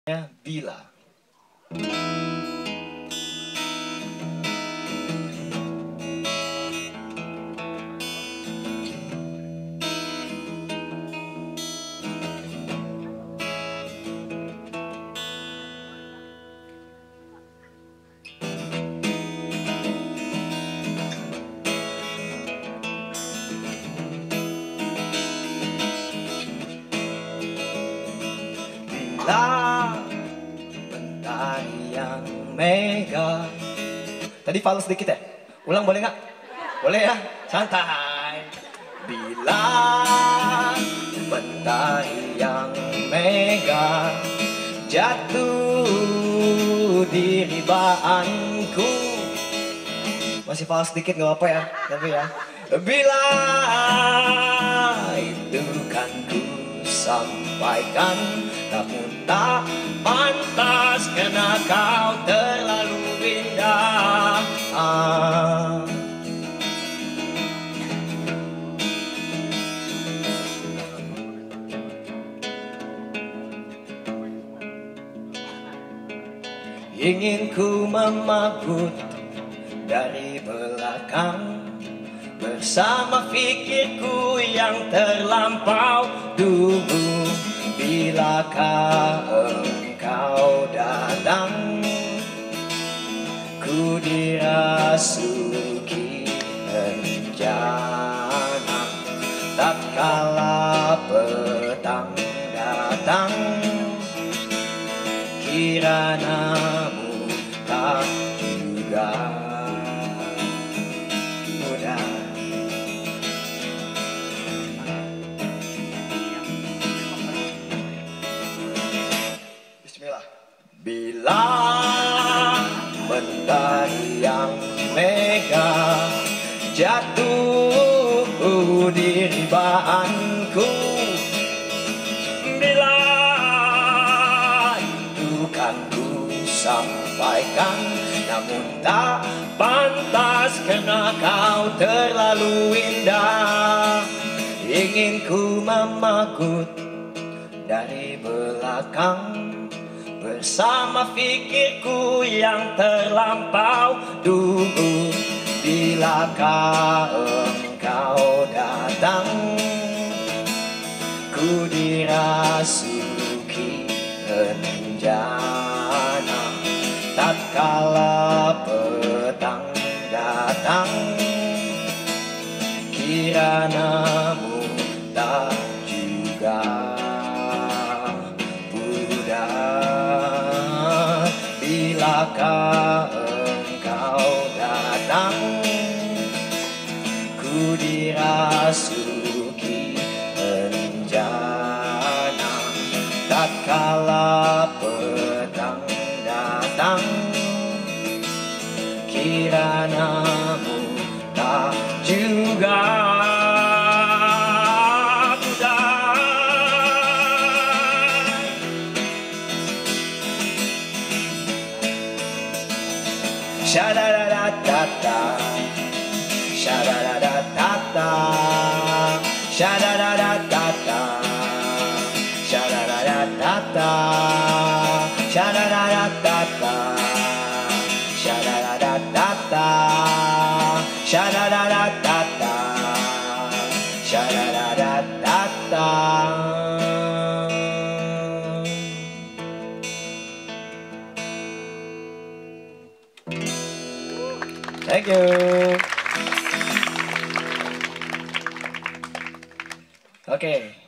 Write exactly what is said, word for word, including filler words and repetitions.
Bila. Bila mentari yang mega. Tadi fals sedikit ya? Ulang boleh nggak? Boleh ya? Santai. Bila mentari yang mega jatuh di ribaanku. Masih fals sedikit nggak apa ya? Tapi ya. Bila itu kan ku sampaikan, namun tak pantas karena kau terlalu indah. Ah. Ingin ku memagut dari belakang bersama pikirku yang terlampau dulu. Bilakah engkau datang, ku dirasuki rencana. Tatkala petang datang, kiranamu tak juga mudah. Bila mentari yang mega jatuh di ribaanku, bila itu kan ku sampaikan, namun tak pantas karena kau terlalu indah. Ingin ku memagut dari belakang bersama pikirku yang terlampau dulu. Bilakah engkau datang, ku dirasuki rencana. Tatkala petang datang, kiranamu tak juga mudah. Bilakah engkau datang, ku dirasuki rencana. Tatkala petang datang, kiranamu tak juga sha-da-da-da-da-da, sha-da-da-da-da-da, sha-da-da-da-da-da, sha-da-da-da-da-da, sha-da-da-da-da-da, sha-da-da-da-da-da, sha-da-da-da-da-da, sha-da-da-da-da-da. Thank you. Oke. Okay.